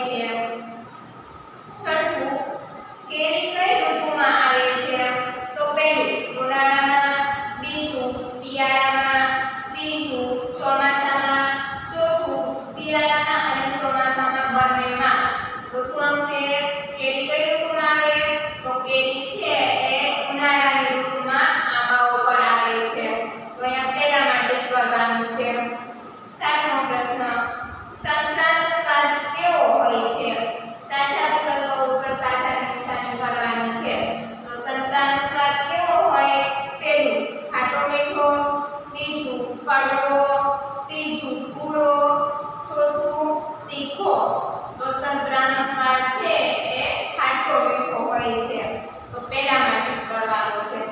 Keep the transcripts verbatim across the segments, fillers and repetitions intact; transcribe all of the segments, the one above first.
છે। છઠ્ઠું, કેરી કઈ ઋતુમાં આવે છે? તો પહેલું ઉનાળામાં, બીજું શિયાળામાં, ત્રીજું ચોમાસામાં, ચોથું શિયાળામાં અને ચોમાસામાં બંનેમાં। તો શું આવશે? કેરી કઈ ઋતુમાં આવે? તો કેરી છે એ ઉનાળાની ઋતુમાં આંબાઓ પર આવે છે। તો અહીંયા પહેલામાં ટીક કરવાનું છે। સાતમો પ્રશ્ન, સંતરાનો સ્વાદ કેવો હોય છે? સાચા વિકલ્પો ઉપર સાચાની નિશાની કરવાની છે। તો સંતરાનો સ્વાદ કેવો હોય? પહેલું ખાટો મીઠો, બીજું કડવો, ત્રીજું કૂરો, ચોથું તીખો। તો સંતરાનો સ્વાદ છે એ ખાટો મીઠો હોય છે। તો પહેલામાં ટીક કરવાનું છે।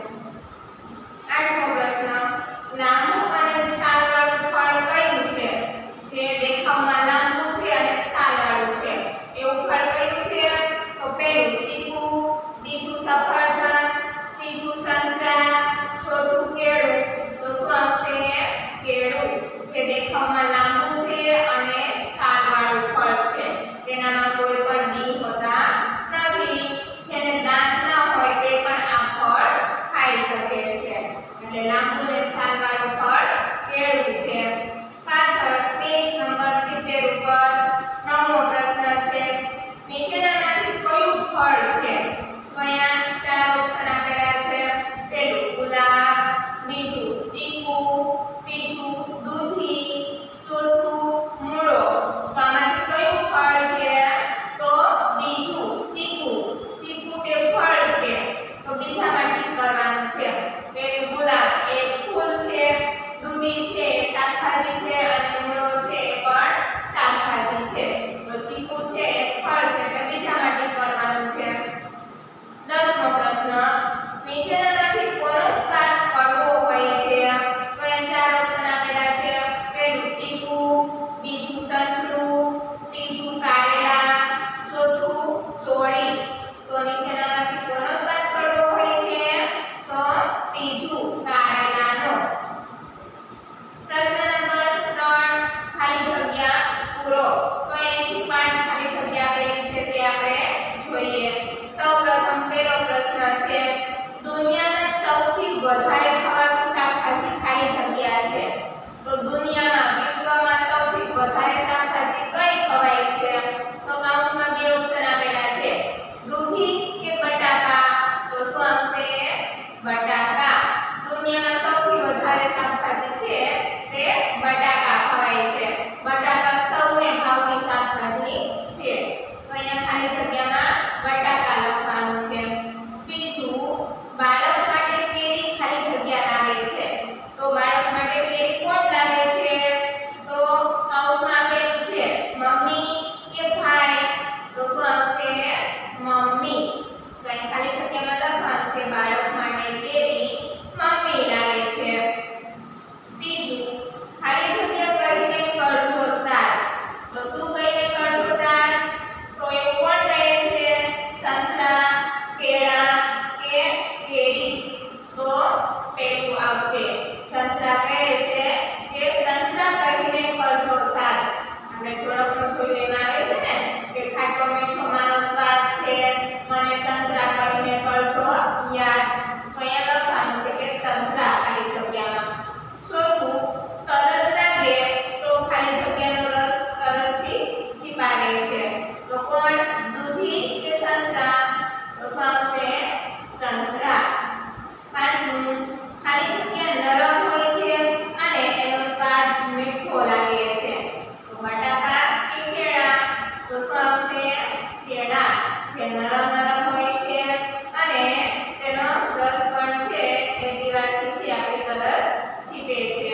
આઠમો પ્રશ્ન, લાંબુ અને છાલવાળું ફળ કયું છે? જે દેખાવમાં લાંબુ છે અને છાલવાળું છે એવું ફળ કયું છે? તો પહેલું ચીકુ, બીજું સફરજન, ત્રીજું સંતરા, ચોથું કેળું। તો શું આવશે? કેળું। જે દેખાવમાં લાંબુ છે અને છાલવાળું ફળ છે, તેનામાં કોઈ પણ બી હોતા નથી, જેને દાંત ના હોય તે પણ આ ફળ ખાઈ શકે છે। એટલે લાંબુ અને છાલવાળું ફળ કેળું છે। પાછળ પેજ નંબર સિત્તેર ઉપર નવમો પ્રશ્ન છે, નીચેનામાંથી કયું ફળ છે? તો અહીંયા ચાર ઓપ્શન આપેલા છે। પહેલું ગુલાબ, બીજું ચીકુ, ત્રીજું દૂધી, ચોથું મૂળો। તો આમાંથી કયું ફળ છે? તો બીજું ચીકુ। ચીકુ તે ફળ છે, તો બીજામાં ટીક કરવાનું છે। પહેલું ગુલાબ એ ફૂલ છે, દૂધી છે એ શાકભાજી છે અને મૂળો છે એ પણ શાકભાજી છે। તો ચીકુ છે એ ફળ છે એટલે બીજામાં ટીક કરવાનું છે। દસમો પ્રશ્ન, નીચેનામાંથી કોનો સ્વાદ કડવો હોય છે? તો એ ચાર ઓપ્શન આપેલા છે। પહેલું ચીકુ, બીજું સંતરું, ત્રીજું કારેલા, ચોથું ચોળી। તો નીચેનામાંથી કોનો સ્વાદ કડવો હોય છે? તો ત્રીજું કારેલાનો। પ્રશ્ન નંબર ત્રણ, ખાલી જગ્યા પૂરો। તો અહીંથી પાંચ ખાલી જગ્યા આપેલી છે તે આપણે જોઈએ। સૌપ્રથમ પહેલો પ્રશ્ન છે, દુનિયામાં સૌથી વધારે ખવાતું શાકભાજી ખાલી જગ્યા છે। તો દુનિયામાં, વિશ્વમાં સૌથી વધારે શાકભાજી કઈ ખવાય છે? તો કૌંસમાં બે ઓપ્શન આપેલા છે, દૂધી કે બટાકા। તો શું આવશે? બટાકા। દુનિયામાં સૌથી વધારે શાકભાજી છે તે બટાકા ખવાય છે। બટાકા સૌને ભાવતી શાકભાજી છે, તો અહીંયા ખાલી જગ્યામાં બટાકા લખવાનું છે। બીજું, બાળક માટે કેરી ખાલી જગ્યા લાવે છે। તો બાળક માટે કેરી કોણ લાવે છે? તો કૌંસમાં આપેલું છે મમ્મી કે ભાઈ। તો શું આવશે? મમ્મી। તો અહીં ખાલી જગ્યામાં લખવાનું કે બાળક માટે કેરી મમ્મી લાવે છે। ત્રીજું, ખાલી જગ્યા કહીને કરજો સાર। તો શું કહીને કરજો સાર? તો એવું કોણ કહે છે? સંતરા, કેળા કે કેરી? તો પેલું આવશે, સંતરા કહે છે કે સંતરા કહીને કરજો સાર। આપણે જોડકનું જોઈ લેવામાં આવે છે ને કે ખાટો મીઠો મારો સ્વાદ છે, મને સંતરા કહીને કરજો યાદ। તો અહીંયા લખવાનું છે કે સંતરા ખાલી જગ્યામાં। ચોથું, તરસ લાગે તો ખાલી જગ્યાનો રસ તરસથી છીપાવે છે। તો કોણ? દૂધી કે સંતરા? તો શું આવશે? સંતરા। પાંચમું, ખાલી જગ્યા નરમ હોય છે અને એનો સ્વાદ મીઠો લાગે છે। તો બટાકા કે કેળા? તો શું આવશે? કેળા। જે નરમ નરમ હોય છે અને તેનો રસ પણ છે એ પીવાથી છે આપણી તરસ છીપે છે।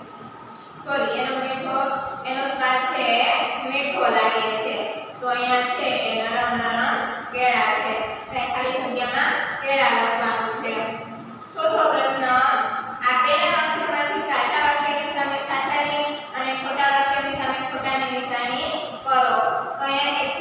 સોરી, એનો મીઠો એનો સ્વાદ છે મીઠો લાગે છે। તો અહીંયા છે એ નરમ નરમ કેળા છે, એટલે ખાલી જગ્યામાં કેળા લખવાનું છે। ચોથો પ્રશ્ન, આપેલા વાક્યમાંથી સાચા વાક્યની સામે સાચાની અને ખોટા વાક્યની સામે ખોટાની નિશાની કરો। તો અહીંયા એક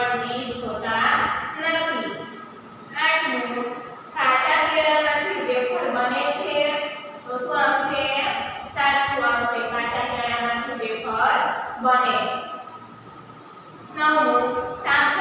પણ બીજ હોતા નથી. આઠમું કાચા કેળામાંથી વેફર બને છે તો શું આવશે? સાચું આવશે, કાચા કેળામાંથી વેફર બને. નવમું